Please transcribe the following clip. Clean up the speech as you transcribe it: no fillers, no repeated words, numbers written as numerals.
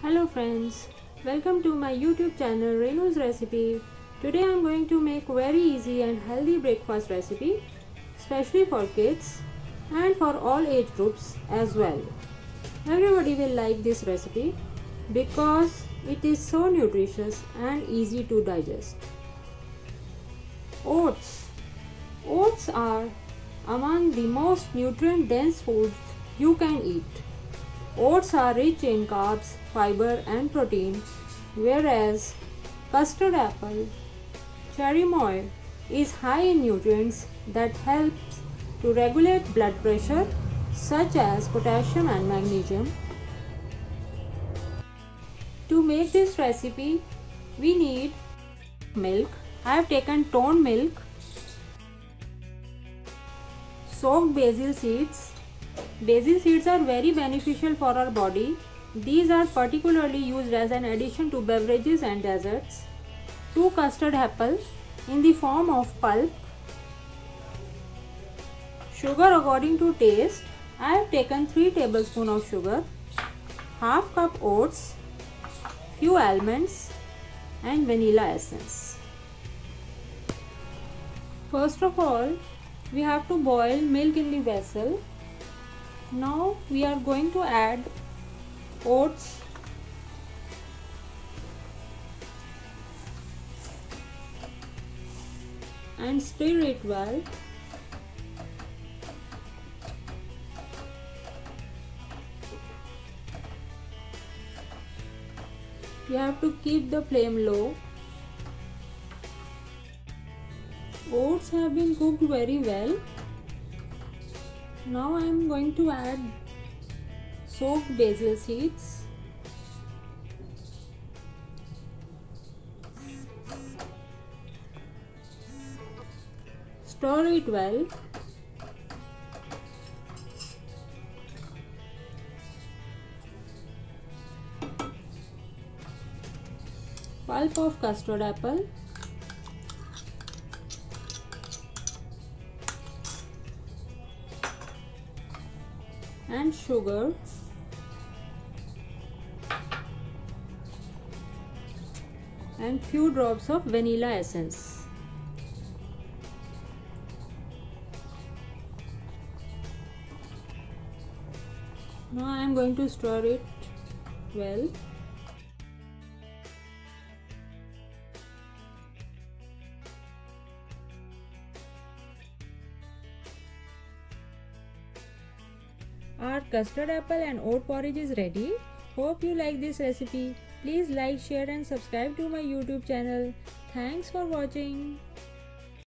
Hello friends, welcome to my YouTube channel Renu's Recipe. Today I am going to make very easy and healthy breakfast recipe, especially for kids and for all age groups as well. Everybody will like this recipe because it is so nutritious and easy to digest. Oats. Oats are among the most nutrient dense foods you can eat. Oats are rich in carbs, fiber and protein, whereas custard apple, cherry moil is high in nutrients that helps to regulate blood pressure such as potassium and magnesium. To make this recipe, we need milk. I have taken toned milk, soaked basil seeds. Basil seeds are very beneficial for our body. These are particularly used as an addition to beverages and desserts. 2 custard apples in the form of pulp. Sugar according to taste. I have taken 3 tablespoons of sugar, half cup oats, few almonds and vanilla essence. First of all, we have to boil milk in the vessel. Now we are going to add oats, and stir it well. You have to keep the flame low. Oats have been cooked very well. Now I am going to add soaked basil seeds, stir it well. Pulp of custard apple, and sugar, and few drops of vanilla essence. Now I am going to stir it well. Our custard apple and oat porridge is ready. Hope you like this recipe. Please like, share and subscribe to my YouTube channel. Thanks for watching.